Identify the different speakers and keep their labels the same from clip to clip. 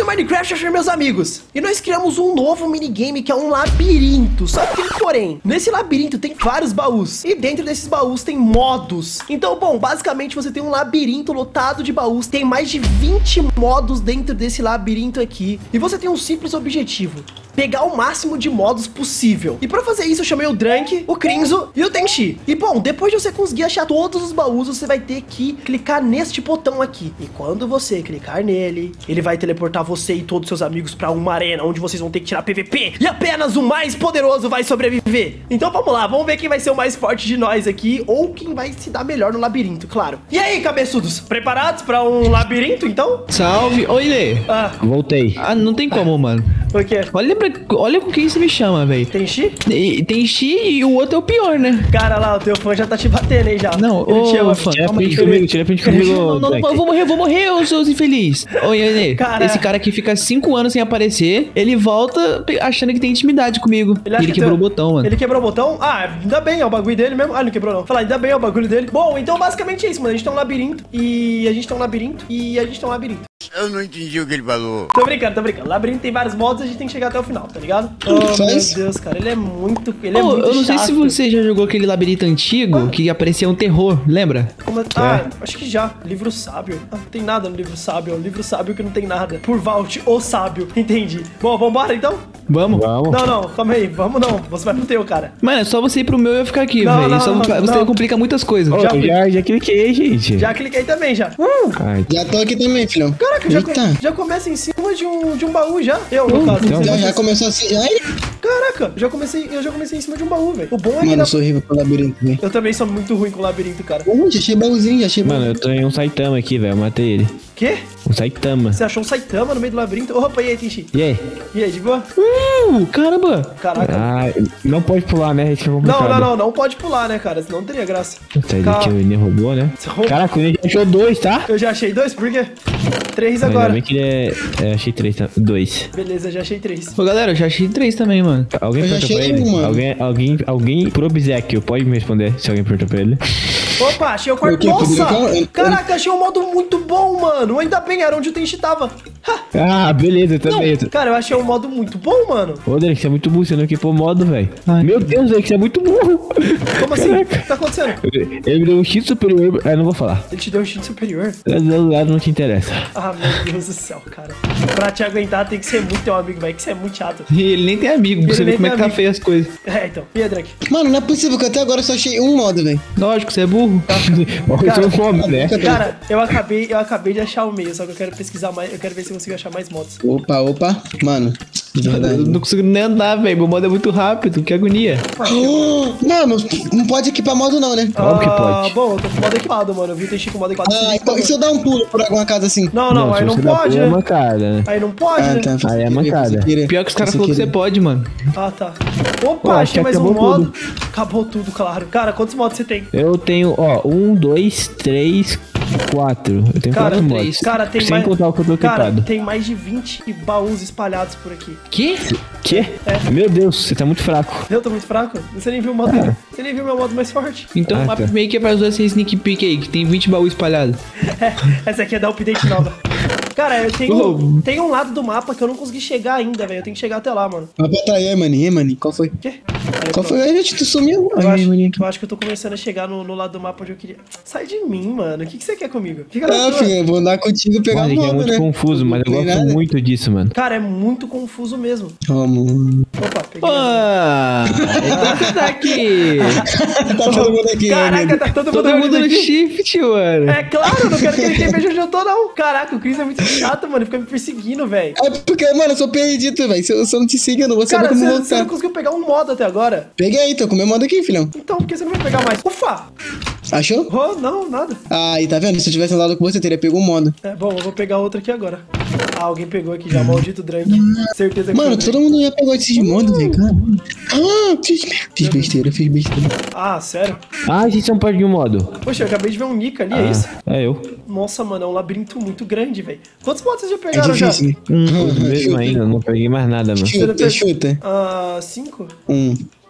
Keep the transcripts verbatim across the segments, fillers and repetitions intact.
Speaker 1: Minecraft achei meus amigos. E nós criamos um novo minigame que é um labirinto. Só que, porém, nesse labirinto tem vários baús. E dentro desses baús tem modos. Então, bom, basicamente você tem um labirinto lotado de baús. Tem mais de vinte modos dentro desse labirinto aqui. E você tem um simples objetivo: pegar o máximo de modos possível. E pra fazer isso eu chamei o Drunk, o Crinzo e o Tenchi. E bom, depois de você conseguir achar todos os baús, você vai ter que clicar neste botão aqui. E quando você clicar nele, ele vai teleportar você e todos os seus amigos pra uma arena onde vocês vão ter que tirar P V P. E apenas o mais poderoso vai sobreviver. Então vamos lá, vamos ver quem vai ser o mais forte de nós aqui, ou quem vai se dar melhor no labirinto, claro. E aí, cabeçudos, preparados pra um labirinto, então?
Speaker 2: Salve! Oi, Lê.
Speaker 1: Ah,
Speaker 2: Voltei. Ah, não tem como, mano.
Speaker 1: o quê?
Speaker 2: Olha, pra, olha com quem você me chama, velho.
Speaker 1: Tenchi?
Speaker 2: Tem, tem Xi e o outro é o pior, né?
Speaker 1: Cara lá, o teu fã já tá te batendo aí já.
Speaker 2: Não,
Speaker 1: ele te ama,
Speaker 2: ô, fã.
Speaker 3: Tira
Speaker 2: Calma aí,
Speaker 3: print
Speaker 2: ele-
Speaker 3: comigo, tira print comigo.
Speaker 2: Não, não, não, eu vou morrer, eu vou morrer, ô seus infelizes. Oi, Lê.
Speaker 1: Cara.
Speaker 2: Esse cara aqui fica cinco anos sem aparecer, ele volta pe- achando que tem intimidade comigo.
Speaker 1: Ele
Speaker 2: Ele,
Speaker 1: acha
Speaker 2: ele
Speaker 1: que
Speaker 2: quebrou
Speaker 1: tem-
Speaker 2: o botão, mano.
Speaker 1: Ele quebrou o botão? Ah, ainda bem, é o bagulho dele mesmo. Ah, ele não quebrou não. Falar, ainda bem, é o bagulho dele. Bom, então basicamente é isso, mano. A gente tem um labirinto e a gente tem um labirinto e a gente tem um labirinto.
Speaker 4: Eu não entendi o que ele falou.
Speaker 1: Tô brincando, tô brincando. Labirinto tem vários modos, a gente tem que chegar até o final, tá ligado? Oh,
Speaker 5: Só
Speaker 1: meu
Speaker 5: isso?
Speaker 1: Deus, cara, ele é muito, ele é
Speaker 2: Ô,
Speaker 1: muito
Speaker 2: eu não sei
Speaker 1: chato.
Speaker 2: se você já jogou aquele labirinto antigo que aparecia um terror, lembra?
Speaker 1: Como é- Ah, acho que já. Livro sábio. Ah, não tem nada no livro sábio. É um livro sábio que não tem nada. Por Vault, o sábio. Entendi. Bom, vambora então?
Speaker 2: Vamos?
Speaker 3: Vamos.
Speaker 1: Não, não, calma aí. Vamos não. Você vai pro teu, cara.
Speaker 2: Mano, é só você ir pro meu e eu ficar aqui,
Speaker 1: Não,
Speaker 2: velho.
Speaker 1: não,
Speaker 2: Só
Speaker 1: não,
Speaker 2: Você
Speaker 1: não.
Speaker 2: complica muitas coisas.
Speaker 3: Ô,
Speaker 1: Já
Speaker 3: já,
Speaker 1: fui.
Speaker 3: já, já cliquei, gente.
Speaker 1: Já cliquei também, já. Uh,
Speaker 3: Ai,
Speaker 5: Já tô aqui também, filhão.
Speaker 1: caraca, já,
Speaker 5: Eita.
Speaker 1: já começa em cima de um, de um baú já. Eu, no caso.
Speaker 3: então.
Speaker 1: não sei
Speaker 5: Já, já
Speaker 1: vocês.
Speaker 5: começou assim, já?
Speaker 1: Caraca, já comecei, eu já comecei em cima de um baú, velho. O bom é que
Speaker 5: Mano,
Speaker 1: dá-
Speaker 5: eu sou horrível pro labirinto, velho.
Speaker 1: eu também sou muito ruim com labirinto, cara.
Speaker 5: Uh, já achei baúzinho, já achei
Speaker 3: mano,
Speaker 5: baúzinho.
Speaker 3: eu tô em um Saitama aqui, velho. Eu matei ele.
Speaker 1: Quê?
Speaker 3: Um Saitama.
Speaker 1: Você achou um Saitama no meio do labirinto? Opa, e aí, Tenchi?
Speaker 3: E aí?
Speaker 1: E aí, de boa?
Speaker 2: Uh, caramba!
Speaker 1: Caraca.
Speaker 3: Ah, não pode pular, né? Isso é
Speaker 1: Não,
Speaker 3: complicado.
Speaker 1: não, não, não pode pular, né, cara? Senão não teria graça.
Speaker 3: Sai
Speaker 1: Calma.
Speaker 3: daqui, o Enem roubou, né?
Speaker 1: Só-
Speaker 3: Caraca, o Enem achou dois, tá?
Speaker 1: Eu já achei dois, por quê? Três
Speaker 3: Ainda
Speaker 1: agora.
Speaker 3: bem que ele é... é achei três, tá? Dois.
Speaker 1: Beleza, já achei três.
Speaker 2: Ô, galera, eu já achei três também, mano.
Speaker 3: Alguém
Speaker 5: Eu já
Speaker 3: perguntou pra
Speaker 5: achei
Speaker 3: ele?
Speaker 5: um, mano.
Speaker 3: Alguém, alguém, alguém por obséquio, pode me responder se alguém perguntou pra ele?
Speaker 1: Opa, achei o quarto.
Speaker 5: Eu que-
Speaker 1: Nossa!
Speaker 5: eu- eu-
Speaker 1: Caraca, achei um modo muito bom, mano. Ainda bem, era onde o Tenchi tava. Ha!
Speaker 3: Ah, beleza, eu
Speaker 1: Não,
Speaker 3: também.
Speaker 1: cara, eu achei um modo muito bom, mano.
Speaker 3: Ô, Derek, você é muito burro, você não equipou modo, velho.
Speaker 2: Ai.
Speaker 3: Meu Deus, Derek, você é muito burro.
Speaker 1: Como assim? O
Speaker 3: Caraca.
Speaker 1: que tá acontecendo?
Speaker 3: Ele me deu um X superior. Ah, não vou falar.
Speaker 1: Ele te deu um instinto superior?
Speaker 3: Do lado não te interessa.
Speaker 1: Ah, meu Deus do céu, cara. Pra te aguentar tem que ser muito teu amigo, velho. Que você é muito chato.
Speaker 2: E ele nem tem amigo, pra
Speaker 1: Ele
Speaker 2: você
Speaker 1: nem
Speaker 2: ver como é
Speaker 1: tem
Speaker 2: que tá
Speaker 1: amigo.
Speaker 2: feio as coisas.
Speaker 1: É, então. E aí, Drake?
Speaker 5: Mano, não é possível que até agora eu só achei um modo, velho.
Speaker 2: Lógico, você é burro.
Speaker 3: Você não come, né?
Speaker 1: Cara, eu acabei, eu acabei de achar o meio, só que eu quero pesquisar mais. Eu quero ver se eu consigo achar mais modos.
Speaker 5: Opa, opa. Mano, de
Speaker 2: Eu
Speaker 5: verdade.
Speaker 2: não consigo nem andar, velho. Meu modo é muito rápido, que agonia.
Speaker 5: Oh, mano, não pode equipar modo não, né?
Speaker 3: Óbvio que
Speaker 1: Ah,
Speaker 3: pode.
Speaker 1: bom, eu tô com modo equipado, mano. Eu vi o Tenchi com modo equipado.
Speaker 5: Ah, então e se eu dar um pulo por alguma casa assim?
Speaker 1: Não, não, aí
Speaker 3: se
Speaker 1: não
Speaker 3: você dá
Speaker 1: pode,
Speaker 3: pulo, é
Speaker 1: né?
Speaker 3: mancada, né?
Speaker 1: Aí não pode,
Speaker 5: Ah,
Speaker 1: né?
Speaker 5: tá.
Speaker 3: Aí é
Speaker 5: Sem
Speaker 3: mancada.
Speaker 5: sem querer.
Speaker 2: Pior que os caras
Speaker 5: Sem
Speaker 2: falaram que você
Speaker 5: querer.
Speaker 2: pode, mano.
Speaker 1: Ah, tá. Opa,
Speaker 3: Pô, acho
Speaker 1: achei
Speaker 3: que
Speaker 1: mais um
Speaker 3: acabou
Speaker 1: modo.
Speaker 3: tudo.
Speaker 1: Acabou tudo, claro. Cara, quantos modos você tem?
Speaker 3: Eu tenho, ó, um, dois, três, quatro. Eu tenho
Speaker 1: Cara,
Speaker 3: quatro
Speaker 2: três.
Speaker 3: modos.
Speaker 1: Cara, tem
Speaker 3: Sem
Speaker 1: mais.
Speaker 3: contar o que eu tô
Speaker 1: Cara,
Speaker 3: equipado.
Speaker 1: tem mais de vinte baús espalhados por aqui.
Speaker 2: Que?
Speaker 3: Quê?
Speaker 1: É.
Speaker 3: Meu Deus, você tá muito fraco.
Speaker 1: Eu tô muito fraco? Você nem viu o modo. Você nem viu meu modo mais forte.
Speaker 2: Então,
Speaker 3: Ah,
Speaker 2: mas
Speaker 3: tá.
Speaker 2: meio que é pra usar esse sneak peek aí, que tem vinte baús espalhados.
Speaker 1: É, essa aqui é da update nova. Cara, eu tenho,
Speaker 2: Oh.
Speaker 1: tem um lado do mapa que eu não consegui chegar ainda, velho. Eu tenho que chegar até lá, mano.
Speaker 5: Mas pra aí, mano. E, mano, qual foi?
Speaker 1: Quê? Aí,
Speaker 5: Qual
Speaker 1: pronto.
Speaker 5: foi? Ai, gente, tu sumiu.
Speaker 1: Eu
Speaker 5: Ai,
Speaker 1: acho,
Speaker 5: maninho.
Speaker 1: eu acho que eu tô começando a chegar no, no lado do mapa onde eu queria. Sai de mim, mano. O que, que você quer comigo? Fica na
Speaker 5: Ah,
Speaker 1: tua.
Speaker 5: filho, eu vou andar contigo e pegar
Speaker 3: Mano,
Speaker 5: o
Speaker 3: aqui é
Speaker 5: modo,
Speaker 3: muito
Speaker 5: né?
Speaker 3: confuso, mas eu
Speaker 5: Não tem
Speaker 3: gosto
Speaker 5: nada.
Speaker 3: muito disso, mano.
Speaker 1: Cara, é muito confuso mesmo.
Speaker 5: Ó, mano.
Speaker 1: Opa, peguei.
Speaker 2: Ah, então você tá aqui.
Speaker 5: Tá todo mundo aqui,
Speaker 1: Caraca,
Speaker 5: amigo.
Speaker 1: tá todo mundo,
Speaker 2: Todo mundo no
Speaker 1: aqui.
Speaker 2: shift, mano.
Speaker 1: É claro, eu não quero que ninguém veja onde eu tô, não. Caraca, o Chris é muito chato, mano. Ele fica me perseguindo, velho.
Speaker 5: É porque, mano, eu sou perdido, velho. Se eu, se eu não te seguir, eu não vou saber
Speaker 1: Cara,
Speaker 5: como
Speaker 1: você,
Speaker 5: voltar.
Speaker 1: você não conseguiu pegar um modo até agora.
Speaker 5: Peguei aí, tô com o meu modo aqui, filhão.
Speaker 1: Então, por que você não vai pegar mais? Ufa!
Speaker 5: Achou?
Speaker 1: Oh, não, nada.
Speaker 5: Aí, tá vendo? Se eu tivesse andado com você, teria pego um modo.
Speaker 1: É, bom, eu vou pegar outra aqui agora. Ah, alguém pegou aqui já, maldito Drunk. Certeza que
Speaker 5: Mano,
Speaker 1: foi o
Speaker 5: todo mundo já pegou esses modos, velho, cara. Ah, fiz, fiz besteira, fiz besteira.
Speaker 1: Drunk. Ah, sério?
Speaker 3: Ah, vocês são parte de um modo.
Speaker 1: Poxa, eu acabei de ver um Nick ali, é isso?
Speaker 3: É eu.
Speaker 1: Nossa, mano, é um labirinto muito grande, velho. Quantos modos vocês já
Speaker 5: É
Speaker 1: pegaram já?
Speaker 5: difícil, né?
Speaker 3: Hum, mesmo
Speaker 5: chuta.
Speaker 3: ainda, não peguei mais nada, mano.
Speaker 5: Chuta, chuta.
Speaker 1: Ah, cinco?
Speaker 5: Um.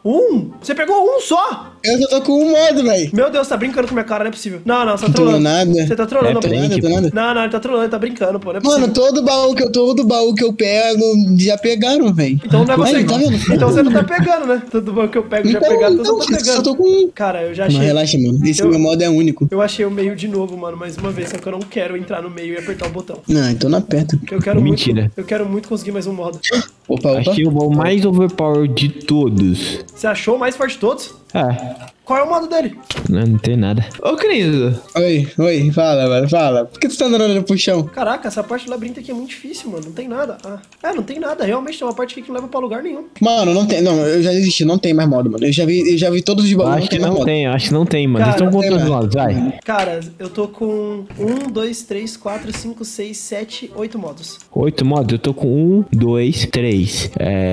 Speaker 1: Um? Você pegou um só?
Speaker 5: Eu só tô com um modo, velho.
Speaker 1: Meu Deus, tá brincando com minha cara, não é possível. Não, não, você tá
Speaker 5: Não tô
Speaker 1: trolando.
Speaker 5: nada.
Speaker 1: Você tá trolando,
Speaker 3: É,
Speaker 1: pô.
Speaker 3: peraí.
Speaker 5: Nada, tô nada.
Speaker 1: Não, não, ele tá trolando, ele tá brincando, pô. Não é possível.
Speaker 5: Mano, todo baú que eu todo baú que eu pego já pegaram, velho.
Speaker 1: Então não é você.
Speaker 5: Aí, tá vendo?
Speaker 1: Então você não tá pegando, né? Todo bom que eu pego já
Speaker 5: Então,
Speaker 1: pegar, todo
Speaker 5: então,
Speaker 1: mundo tá
Speaker 5: eu só
Speaker 1: pegando.
Speaker 5: tô com um.
Speaker 1: Cara, eu já
Speaker 5: Mas
Speaker 1: achei.
Speaker 5: relaxa, mano. Esse
Speaker 1: Eu-
Speaker 5: meu modo é único.
Speaker 1: Eu achei o meio de novo, mano, mais uma vez. Só que eu não quero entrar no meio e apertar o botão.
Speaker 5: Não, então não aperta.
Speaker 1: Porque eu quero
Speaker 2: Mentira.
Speaker 1: muito. Eu quero muito conseguir mais um modo.
Speaker 5: Opa, opa.
Speaker 3: Achei o baú mais overpower de todos.
Speaker 1: Você achou o mais forte de todos?
Speaker 3: Ah,
Speaker 1: Qual é o modo dele?
Speaker 3: não, não tem nada.
Speaker 2: Ô, Cris,
Speaker 5: Oi, oi, fala, mano, fala. Por que tu tá andando olhando pro chão?
Speaker 1: Caraca, essa parte do labirinto aqui é muito difícil, mano. Não tem nada. Ah, é, não tem nada. Realmente tem uma parte aqui que não leva pra lugar nenhum.
Speaker 5: Mano, não tem. Não, eu já desisti, não tem mais modo, mano. Eu já vi, eu já vi todos os baús, não
Speaker 3: Acho que
Speaker 5: tem mais
Speaker 3: não
Speaker 5: modo.
Speaker 3: tem, acho que não tem, mano.
Speaker 1: Cara,
Speaker 3: Eles estão
Speaker 5: não tem
Speaker 3: contando os
Speaker 5: mais.
Speaker 3: modos, vai.
Speaker 1: Cara, eu tô com um, dois, três, quatro, cinco, seis, sete, oito modos.
Speaker 3: Oito modos, eu tô com um, dois, três,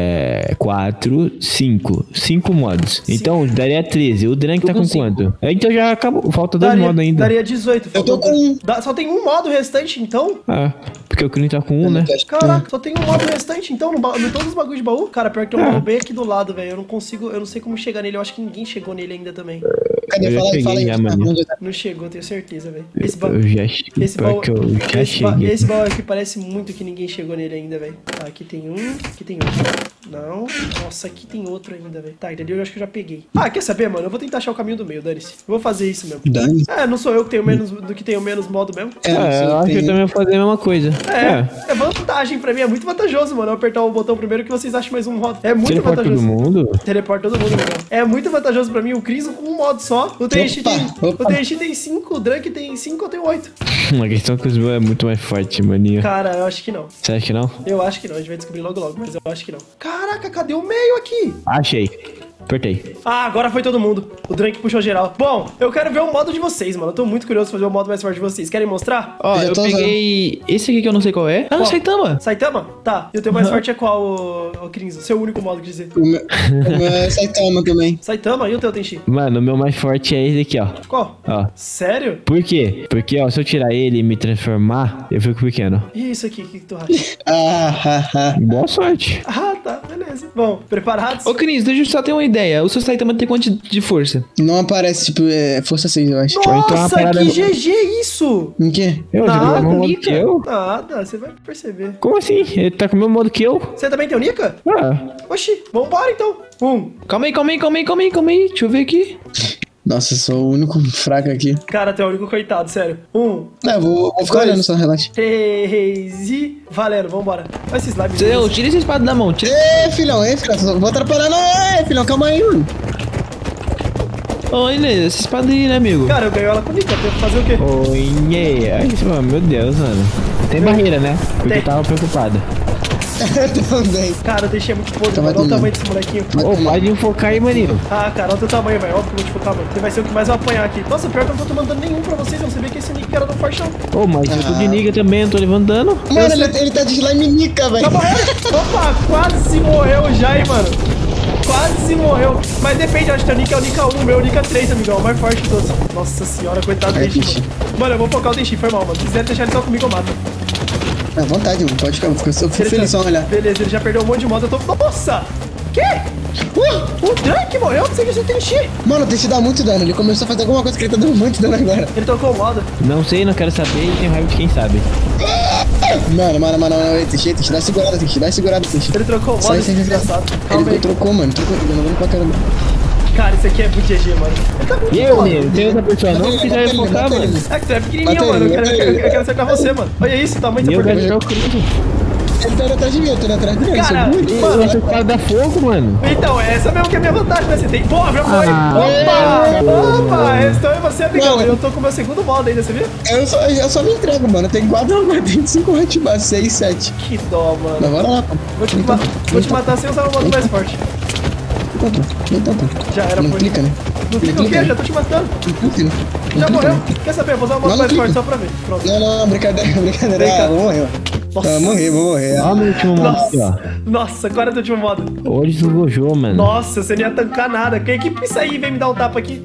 Speaker 3: é, quatro, cinco. Cinco modos. Então, daria treze. O Drank tá
Speaker 2: com
Speaker 3: com
Speaker 2: cinco.
Speaker 3: quanto? É, então já acabou. Falta dois
Speaker 1: Daria,
Speaker 3: modos ainda.
Speaker 1: daria dezoito.
Speaker 5: Eu tô
Speaker 1: faltam-
Speaker 5: com um.
Speaker 1: Dá- Só tem um modo restante, então?
Speaker 3: Ah, porque o Cris tá com um, né?
Speaker 1: Caraca, só tem um modo restante, então, no, ba- no todos os bagulhos de baú? Cara, pior que tem um
Speaker 3: É.
Speaker 1: baú bem aqui do lado, velho. Eu não consigo, eu não sei como chegar nele. Eu acho que ninguém chegou nele ainda também.
Speaker 5: Cadê?
Speaker 3: Eu já
Speaker 5: Fala aí, fala aí.
Speaker 3: cheguei já,
Speaker 5: tá,
Speaker 3: mano.
Speaker 5: onde tá?
Speaker 1: Não chegou, tenho certeza, velho. Esse baú.
Speaker 3: Eu já cheguei.
Speaker 1: Esse baú,
Speaker 3: Porque eu já
Speaker 1: esse, ba-
Speaker 3: cheguei.
Speaker 1: esse baú aqui parece muito que ninguém chegou nele ainda, velho. Tá, aqui tem um, aqui tem outro. Não. Nossa, aqui tem outro ainda, velho. Tá, entendeu? Eu acho que eu já peguei. Ah, quer saber, mano? Eu vou tentar achar o caminho do meio, dane-se. Eu vou fazer isso mesmo.
Speaker 5: Dani?
Speaker 1: É, não sou eu que tenho menos do que tenho menos modo mesmo.
Speaker 5: É,
Speaker 3: É,
Speaker 5: você
Speaker 3: eu acho que
Speaker 5: tem-
Speaker 3: eu também vou fazer a mesma coisa.
Speaker 1: É, é vantagem pra mim, é muito vantajoso, mano. Eu apertar o botão primeiro que vocês acham mais um modo. É muito
Speaker 3: Teleporta todo
Speaker 1: vantajoso.
Speaker 3: mundo?
Speaker 1: Teleporta todo mundo, legal. É muito vantajoso pra mim o Cris com um modo só. O T X
Speaker 5: Opa,
Speaker 1: tem.
Speaker 5: opa.
Speaker 1: O T X tem cinco, o Drunk tem cinco, eu tenho oito.
Speaker 3: Uma questão que os meus é muito mais forte, maninho.
Speaker 1: Cara, eu acho que não.
Speaker 3: Você acha que não?
Speaker 1: Eu acho que não, a gente vai descobrir logo logo, mas eu acho que não. Caraca, cadê o meio aqui?
Speaker 3: Achei. Apertei.
Speaker 1: Ah, agora foi todo mundo. O Drunk puxou geral. Bom, eu quero ver o modo de vocês, mano. Eu tô muito curioso pra fazer o modo mais forte de vocês. Querem mostrar?
Speaker 2: ó,
Speaker 5: Eu já
Speaker 2: eu
Speaker 5: tô
Speaker 2: peguei esse aqui que eu não sei qual é. Ah,
Speaker 1: Qual?
Speaker 2: Saitama.
Speaker 1: Saitama? Tá. E o teu mais forte é qual, ô, ô Cris? O seu único modo, quer dizer.
Speaker 5: O meu, o meu é Saitama também.
Speaker 1: Saitama e o teu Tenchi?
Speaker 3: Mano, o meu mais forte é esse aqui, ó.
Speaker 1: Qual?
Speaker 3: Ó.
Speaker 1: Sério?
Speaker 3: Por quê? Porque, ó, se eu tirar ele e me transformar, eu fico pequeno.
Speaker 1: E isso aqui, o que, que tu acha?
Speaker 5: Ah, ha, ha.
Speaker 3: Boa sorte.
Speaker 1: Ah, tá, beleza. Bom, preparados?
Speaker 2: Ô, Cris, deixa eu só ter uma ideia. O seu Saitama tem quanto de- de força?
Speaker 5: Não aparece, tipo, é força seis, eu acho.
Speaker 3: então é uma
Speaker 1: Nossa,
Speaker 3: parada-
Speaker 1: que G G isso!
Speaker 5: Em quê?
Speaker 3: Eu
Speaker 1: Nada,
Speaker 3: jogo o mesmo modo
Speaker 2: Nika.
Speaker 3: que eu?
Speaker 1: Nada, você vai perceber.
Speaker 3: Como assim? Ele tá com o mesmo modo que eu?
Speaker 1: Você também tem o Nika?
Speaker 3: Ah,
Speaker 1: Oxi, vambora então. Um.
Speaker 2: Calma aí, calma aí, calma aí, calma aí, calma aí. Deixa eu ver aqui.
Speaker 5: Nossa, eu sou o único fraco aqui.
Speaker 1: Cara, tu é o único coitado, sério. Um.
Speaker 5: Não, eu vou, vou ficar
Speaker 1: Dois.
Speaker 5: olhando só, relaxa.
Speaker 1: Três e... Valendo, vambora. Olha esses lives.
Speaker 2: Seu, tira essa espada da mão. Tira...
Speaker 5: Ê, filhão, ei, filhão, só vou atrapalhar, não. Ê, filhão, calma aí, mano.
Speaker 2: Ô, Inês, essa espada aí, né, amigo?
Speaker 1: Cara, eu ganhei ela com o Nika. Eu tenho que fazer o quê?
Speaker 3: oi, yeah. Ai, mano, meu Deus, mano. Tem barreira, né? Porque
Speaker 1: Tem.
Speaker 3: eu tava preocupado.
Speaker 5: Eu também.
Speaker 1: Cara, eu deixei muito podre,
Speaker 5: Tá
Speaker 1: mano. Olha o
Speaker 5: batendo.
Speaker 1: tamanho desse molequinho.
Speaker 3: Ô, pode enfocar aí, maninho.
Speaker 1: Ah, cara, olha o teu tamanho, velho. Óbvio que eu vou te focar, mano. Você vai ser o que mais vai apanhar aqui. Nossa, pior que eu não tô mandando nenhum pra vocês. Eu não sabia que esse Nick era do Forchão.
Speaker 3: Ô, mas eu tô de niga também, eu tô levantando.
Speaker 5: Mano, ele, ele tá de slime nica, velho.
Speaker 1: Tá morrendo? Opa, quase morreu já, hein, mano. Quase morreu. Mas depende, acho que o Nick é o Nick um, o meu é o Nick três, amigão. O mais forte de todos. Nossa senhora, coitado do
Speaker 5: Ai,
Speaker 1: Tenchi,
Speaker 5: Tenchi.
Speaker 1: mano. Mano, eu vou focar o Tenchi, foi mal, mano. Se quiser deixar ele só comigo, eu mato.
Speaker 5: À vontade, mano, pode ficar. Eu fico, eu fico
Speaker 1: Ele
Speaker 5: feliz
Speaker 1: tá-
Speaker 5: só olhar.
Speaker 1: Beleza, ele já perdeu um monte de modo. Eu tô... Nossa! Quê? Uh, o Drake morreu? Eu pensei que você tem Tenchi.
Speaker 5: Mano, tem que dar muito dano. Ele começou a fazer alguma coisa que ele tá dando muito dano agora.
Speaker 1: Ele trocou o modo.
Speaker 3: Não sei, não quero saber e tenho raiva de quem sabe.
Speaker 5: Mano, mano, mano, mano, Teixi, Teixi, dá segurada, Teixi, dá segurada, Teixi.
Speaker 1: Ele trocou o modo,
Speaker 5: Sai,
Speaker 1: esse
Speaker 5: sai, sai,
Speaker 1: desgraçado.
Speaker 5: sai.
Speaker 1: Calma
Speaker 5: Ele
Speaker 1: aí.
Speaker 5: trocou, mano, trocou, tá dando pra caramba.
Speaker 1: Cara, isso aqui é muito G G, mano. Ele tá muito
Speaker 3: E eu,
Speaker 1: foda.
Speaker 3: menino, tem outra pessoa não que quiser
Speaker 5: Mata ele,
Speaker 3: enfocar,
Speaker 5: mata ele.
Speaker 3: mano.
Speaker 1: É que tu é pequenininho,
Speaker 5: Mata
Speaker 1: mano.
Speaker 5: ele,
Speaker 1: Eu quero,
Speaker 5: mata
Speaker 1: eu,
Speaker 5: ele.
Speaker 1: eu quero acertar você, mano. Olha isso, o tamanho
Speaker 3: E
Speaker 1: dessa
Speaker 3: eu quero
Speaker 1: porcaria.
Speaker 3: jogar o Cris.
Speaker 5: Ele tá indo atrás de mim, eu tô indo atrás dele.
Speaker 1: Cara,
Speaker 5: Cara, muito
Speaker 1: mano,
Speaker 3: Essa espada dá fogo, mano.
Speaker 1: Então, essa mesmo que é a minha vantagem, né? Você tem... Pô, já foi!
Speaker 3: Ah.
Speaker 1: Opa! Opa! Estou em você, amigão.
Speaker 5: Não,
Speaker 1: Eu tô com o meu segundo modo ainda, você viu?
Speaker 5: eu só, eu só me entrego, mano. Tem quatro, tem cinco hotbars, seis, sete.
Speaker 1: Que dó, mano.
Speaker 5: Mas bora lá, pô.
Speaker 1: Vou te,
Speaker 5: Então,
Speaker 1: ma- vou te matar sem usar o modo mais forte.
Speaker 5: Encontrou, então tá.
Speaker 1: Já era,
Speaker 5: Não
Speaker 1: foi.
Speaker 5: clica, né?
Speaker 1: Não fica o quê? Já tô te matando.
Speaker 5: Não clica, né? Não
Speaker 1: Já
Speaker 5: clica,
Speaker 1: morreu.
Speaker 5: né?
Speaker 1: Quer saber? Eu vou usar o modo
Speaker 5: Não,
Speaker 1: mais
Speaker 5: não
Speaker 1: forte
Speaker 5: clica.
Speaker 1: só pra ver. Pronto.
Speaker 5: Não, não, não, brincadeira, brincadeira.
Speaker 1: Vem cá.
Speaker 5: Ah, vou morrer, ó.
Speaker 1: Nossa.
Speaker 5: Vou morrer, vou morrer.
Speaker 3: Olha o último modo aqui, ó.
Speaker 1: Nossa, Nossa, agora é o último modo.
Speaker 3: Hoje tu gojou, mano.
Speaker 1: Nossa, você não ia tancar nada. Quem que isso aí vem me dar um tapa aqui?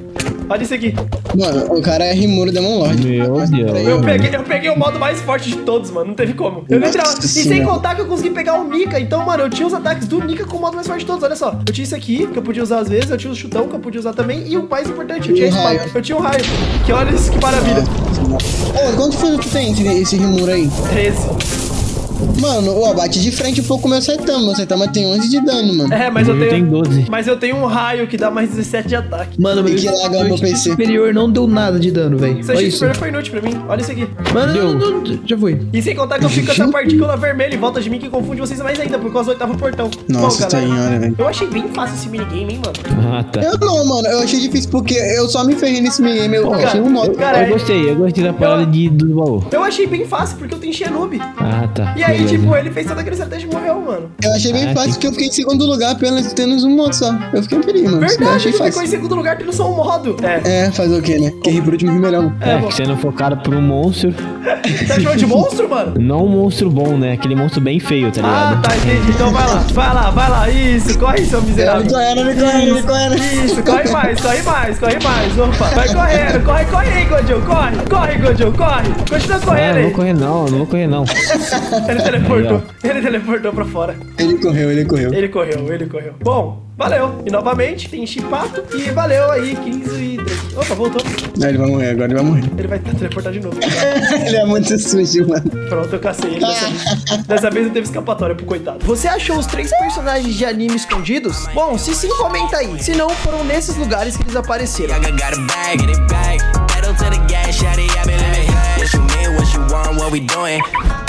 Speaker 1: Olha isso aqui.
Speaker 5: Mano, o cara é Rimuro Demon Lord.
Speaker 3: Meu Deus.
Speaker 1: Eu peguei, eu peguei o modo mais forte de todos, mano. Não teve como. Eu literalmente. E sem
Speaker 5: Senhora.
Speaker 1: contar que eu consegui pegar o Nika. Então, mano, eu tinha os ataques do Nika com o modo mais forte de todos. Olha só. Eu tinha isso aqui, que eu podia usar às vezes. Eu tinha o chutão, que eu podia usar também. E o mais importante, eu tinha
Speaker 5: E o
Speaker 1: a espada.
Speaker 5: raio.
Speaker 1: Eu tinha um raio. Que olha isso, que maravilha.
Speaker 5: Ô, quanto foi que tem esse, esse Rimuro aí?
Speaker 1: treze.
Speaker 5: Mano, ó, bate de frente um pouco com o meu Saitama. Meu Saitama tem onze de dano, mano.
Speaker 1: É, mas
Speaker 3: O
Speaker 1: eu
Speaker 3: meu
Speaker 1: tenho.
Speaker 3: tem doze.
Speaker 1: Mas eu tenho um raio que dá mais dezessete de ataque.
Speaker 2: Mano, meu
Speaker 5: Tem que largar o meu P C.
Speaker 2: superior não deu nada de dano, velho.
Speaker 1: Seu
Speaker 2: Olha
Speaker 1: X
Speaker 2: isso.
Speaker 1: superior foi inútil pra mim. Olha isso aqui.
Speaker 2: Mano,
Speaker 3: Deu.
Speaker 2: não, não, não, já foi.
Speaker 1: E sem contar que eu fico com essa partícula vermelha em volta de mim que confunde vocês mais ainda, por causa do oitavo portão.
Speaker 5: Nossa,
Speaker 1: galera,
Speaker 5: senhora, velho.
Speaker 1: eu achei bem fácil esse minigame, hein, mano.
Speaker 3: Ah, tá.
Speaker 5: Eu não, mano. Eu achei difícil porque eu só me ferrei nesse minigame. Eu
Speaker 1: Cara,
Speaker 5: achei um modo.
Speaker 1: cara,
Speaker 3: Eu gostei, eu gostei da parada de, do baú.
Speaker 1: Eu achei bem fácil porque eu tenho Xenoob.
Speaker 3: Ah, tá.
Speaker 1: E aí,
Speaker 3: Beleza.
Speaker 1: tipo, ele fez toda aquela estratégia e morreu, mano.
Speaker 5: Eu achei bem
Speaker 3: Ah,
Speaker 5: fácil
Speaker 3: que-
Speaker 5: porque eu fiquei em segundo lugar apenas tendo um modo só. Eu fiquei feliz, mano. Eu
Speaker 1: Verdade,
Speaker 5: achei
Speaker 1: ele ficou
Speaker 5: fácil.
Speaker 1: em segundo lugar tendo só um modo. É.
Speaker 5: É, fazer o quê, né? Quem ri por último ri melhor. mano.
Speaker 1: É,
Speaker 3: É,
Speaker 1: bom.
Speaker 3: que sendo focado por um monstro.
Speaker 1: Tá chamando de monstro, mano?
Speaker 3: Não um monstro bom, né? Aquele monstro bem feio, tá
Speaker 1: Ah,
Speaker 3: ligado?
Speaker 1: tá, entendi. Então vai lá, vai lá, vai lá. Isso, corre, seu miserável.
Speaker 5: Ele correndo, ele correndo, ele correndo.
Speaker 1: Isso, corre mais, corre mais, corre mais. Opa, vai correndo, corre, corre aí, Godil, corre. Corre, Godil, corre. Continua
Speaker 3: Ah,
Speaker 1: correndo
Speaker 3: não vou
Speaker 1: aí.
Speaker 3: correr não, não vou correr não.
Speaker 1: Ele teleportou,
Speaker 3: Aí,
Speaker 1: ele teleportou pra fora.
Speaker 5: Ele correu, ele correu.
Speaker 1: Ele correu, ele correu. Bom, valeu. E novamente tem Chipato e valeu aí, quinze e Drake. Opa, voltou.
Speaker 5: Não, ele vai morrer, agora ele vai morrer.
Speaker 1: Ele vai teleportar de novo.
Speaker 5: Ele é muito sujo, mano.
Speaker 1: Pronto, eu cacei ele dessa vez. Dessa vez não teve escapatória pro coitado. Você achou os três personagens de anime escondidos? Bom, se sim, comenta aí. Se não, foram nesses lugares que eles apareceram.
Speaker 6: I got a bag, get it back. Pedal to the gas, shawty, I been living. What you mean, what you want, what we doing?